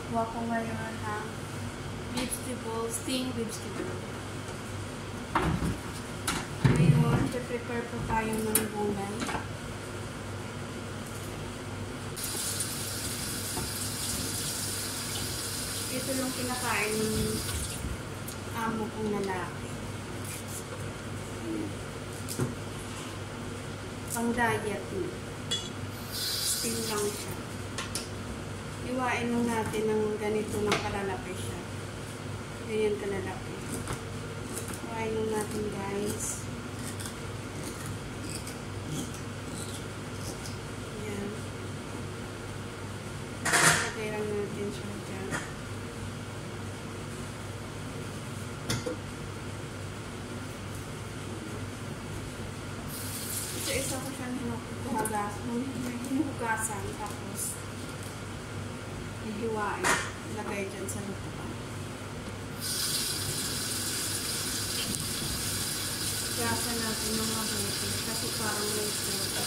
Kuha ko ngayon ng vegetable, steamed vegetable. Ngayon, prepare po tayo ng gulay. Ito yung kinakain ng amo kong lalaki. Pang diet niya. Steam lang siya. Iwain lang natin ng ganito ng kalalaki siya. Ganyan kalalaki. Iwain lang natin, guys. Yan. Lagay lang natin siya dyan. Isa ko siyang hinuhugasan, tapos hihiwain, ilagay dyan sa lutuan. Higasan natin ng mabuti kasi parang may puto.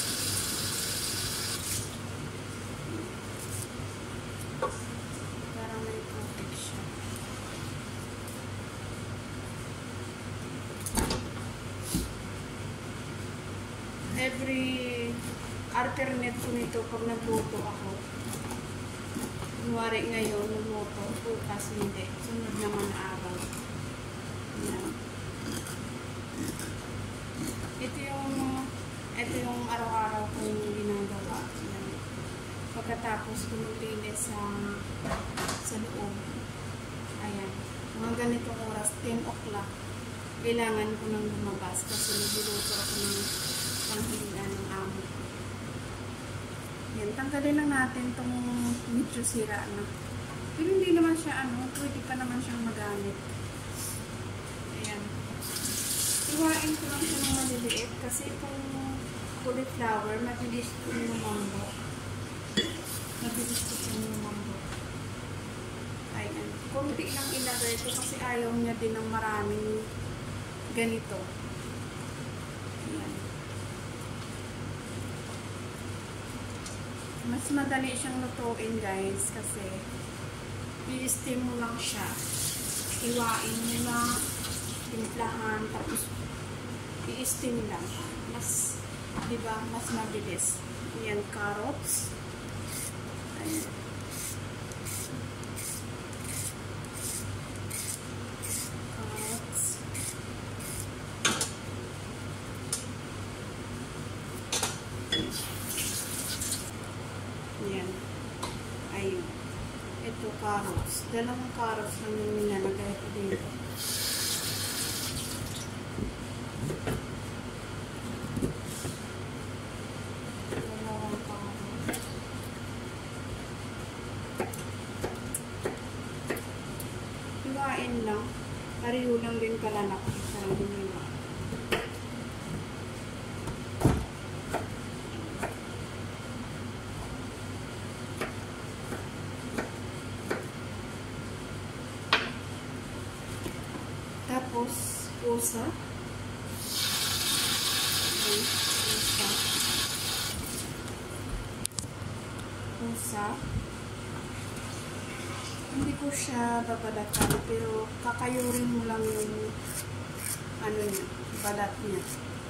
Parang may puto siya. Every alternate ko nito pag nagluto ako. Kunwari ngayon, nagluto, bukas hindi. Sunod naman araw. Yan. Ito yung araw-araw kong ginagawa. Yan. Pagkatapos kumulinis sa loob. Ayan. Mga ganitong oras, 10 o'clock. Kailangan ko nang lumabas kasi nagluluto ako ng panghilingan ng amo. Yan, tanggalin lang natin itong medyo sira na. Pero hindi naman siya pwede pa naman siyang magamit. Ayan. Iwain ko lang siya ng maliliit kasi itong cauliflower, mabilis ko yung mambo. Mabilis ko yung mambo. Ayan. Kunti lang ilagay ko kasi ayaw niya din ng maraming ganito. Ayan. Mas madali siyang lutuin, guys, kasi i-steam mo lang siya. Iwain mo na, timplahan, tapos i-steam lang. Mas, diba, mas mabilis. Ayan, carrots. Ayan. Yan. Ayun. Ito, carrots. Dalawang carrots lang yung nilalagay ko dito. Dalawang carrots. Iwain lang. Pariho lang din kalalaki sa nila. Tapos, pusa. Pusa. Hindi ko siya babalatan, pero kakayurin mo lang yung niya, balat niya.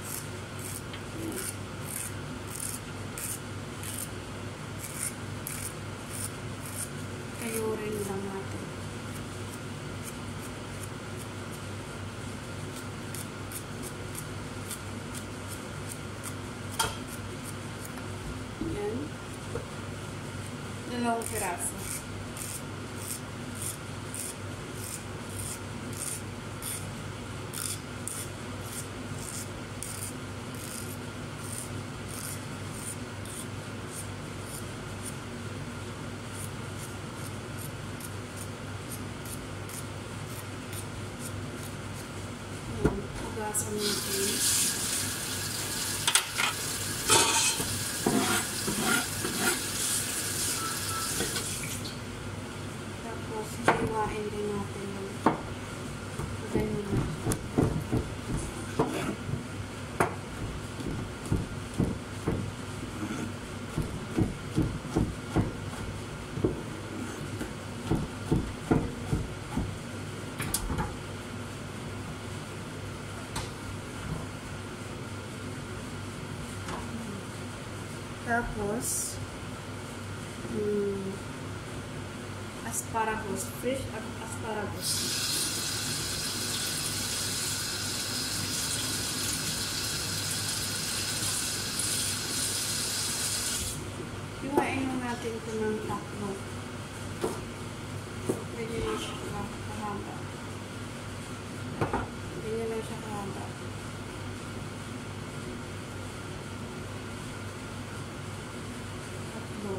Kayurin lang natin. Yan. Dalawang piraso. Hugasan natin. Tapos, hiwain din natin yung ganyan. Tapos, asparagus. Fresh asparagus. Iwain mo natin ito ng takbo. Pwede na siya kahaba. Ganyan lang siya kahaba. Takbo.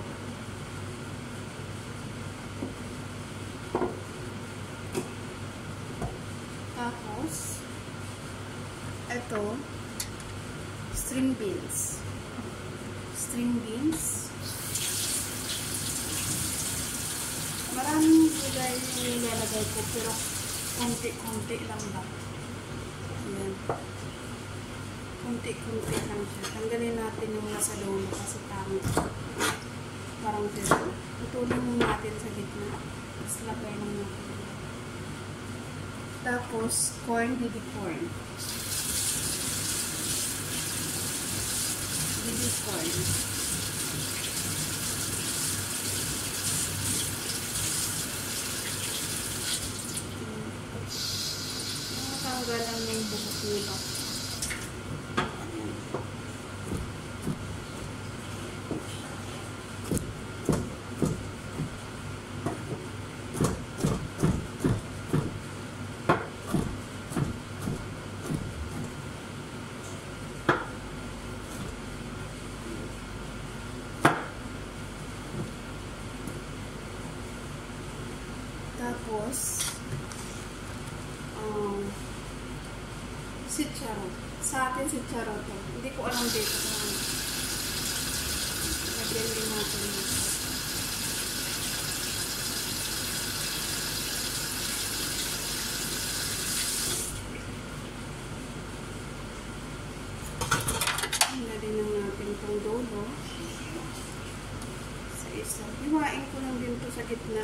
Tapos, ito, string beans. String beans. Maraming gulay yung nilalagay ko, pero konti-konti lang ba. Ayan. Konti-konti lang siya. Tanggalin natin yung nasa loob kasi parang sila. Tutulong natin sa gitna. Tapos lagay lang natin. Tapos, corn, baby corn. Baby corn. Tanggalan ng buhok nila. Tapos, sitsaro. Sa atin sitsaro to. Hindi ko alam dito kung lagyan din natin dito. Lagyan lang natin itong dulo. Sa isa. Hiwain ko lang din to sa gitna.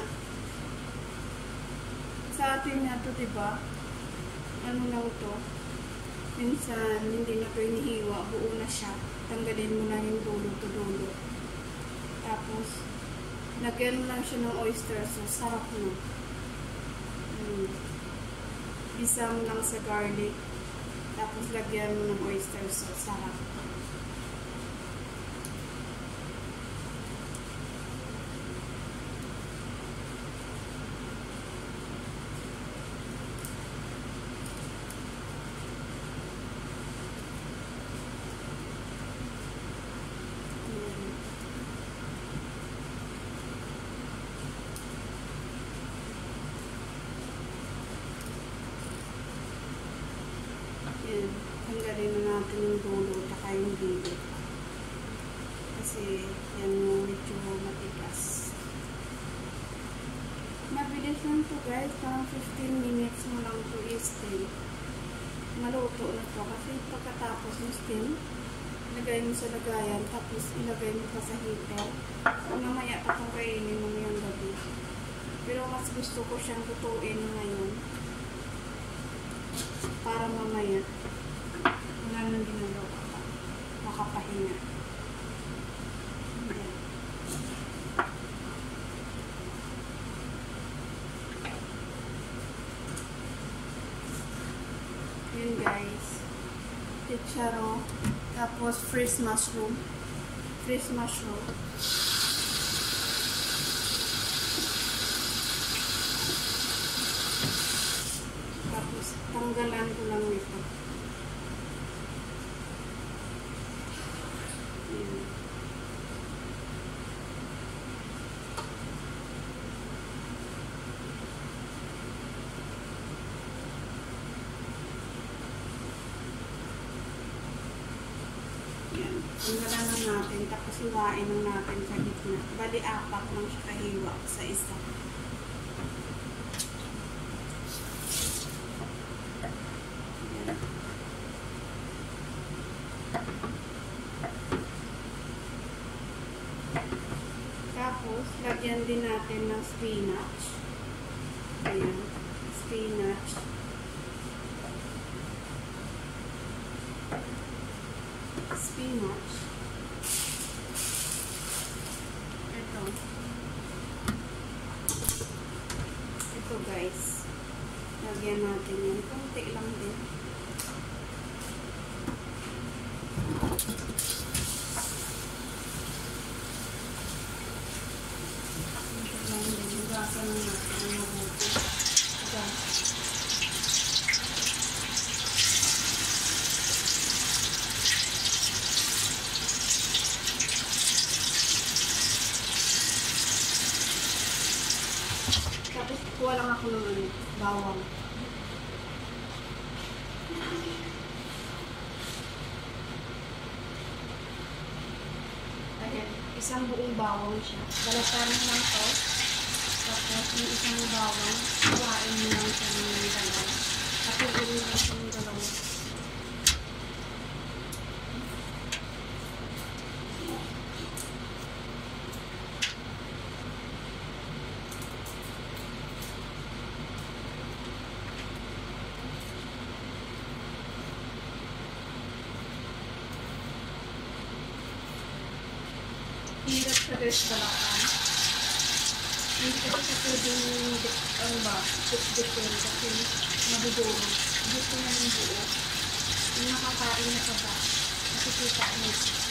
Sa atin na to, diba? Ano lang to? Minsan, hindi na ito inihiwa. Buo na siya. Tanggalin mo na yung dulo to dulo. Tapos, lagyan mo lang siya ng oyster sauce. Sarap na. Bisa mo lang sa garlic. Tapos, lagyan mo ng oyster sauce. Sarap. Yan. Tanggalin na natin yung dulo at yung gilid. Kasi yan yung medyo matigas. Mabilis lang to guys. Parang 15 minutes mo lang to i-steam. Maluto na to. Kasi pagkatapos yung steam, ilagay mo sa lagayan. Tapos ilagay mo pa sa heater. Mamaya pa kung kainin mo yung gabi. Pero mas gusto ko siyang lutuin ngayon. Para mamaya wala nang ginagawa pa. Makapahinga. Ayan. Yun guys. Chicharo. Tapos fresh mushroom. Fresh mushroom. Tanggalan ko lang ito. Ayan. Ayan. Tanggalan lang natin. Tapos hiwain lang natin sa gitna. Bali, 4 lang siya kahiwa sa isa. Tapos, lagyan din natin ng spinach. Ayan, spinach. Spinach. lalagyan natin yan. Kunti lang din. Kunti lang din. Hugasan lang natin ang mabuti. Tapos kuha lang ako ng bawang. Ayan, isang buong bawang siya. Balatan lang to. Tapos yung isang bawang, kuhain mo lang siya ng dalaw. Patuloy mo lang siya ng dalaw. Hirap sa guys balakan. Hindi kasi sa pwedeng dip-dipin kasi madudurog. Gusto na ng buo. Yung nakakain na ka ba? Nakikita mo.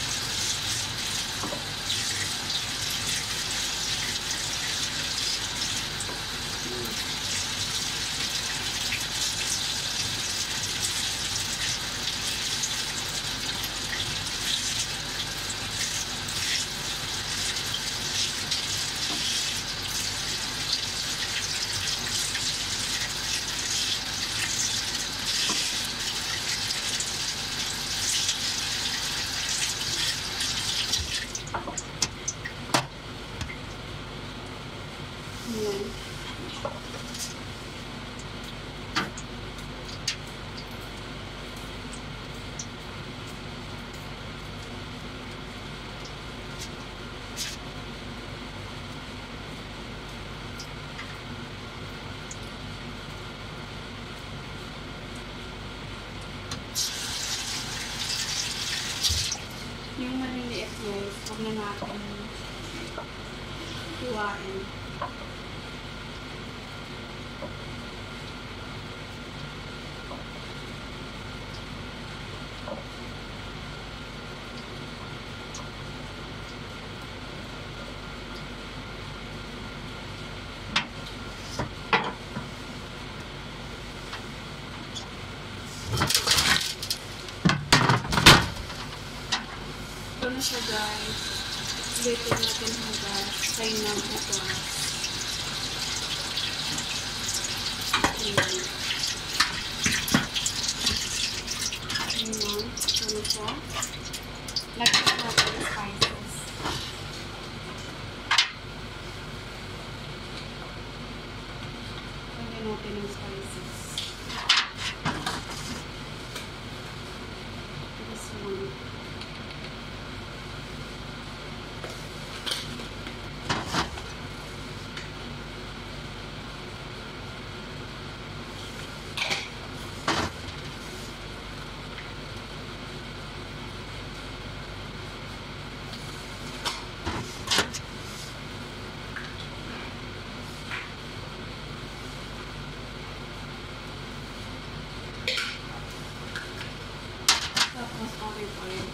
Ayan. Yung maliliit guys, huwag na natin hiwain. Ito na siya guys. Ulitin natin hanggang kain na ito. Ayan. Ayan. Ito na siya. Lagyan natin yung spices. Lagyan natin yung spices. This one. Tapos olive oil.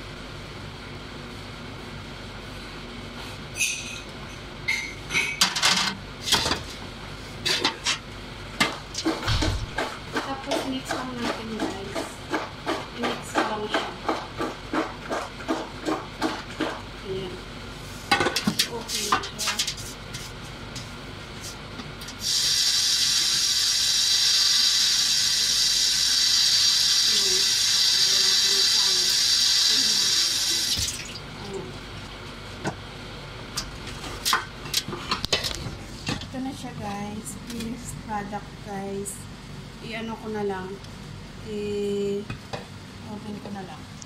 Tapos mix lang natin guys. Mix lang siya. Ayan. Okay na siya. Ito na siya guys. Finished product guys. I-ano ko na lang. I-open ko na lang.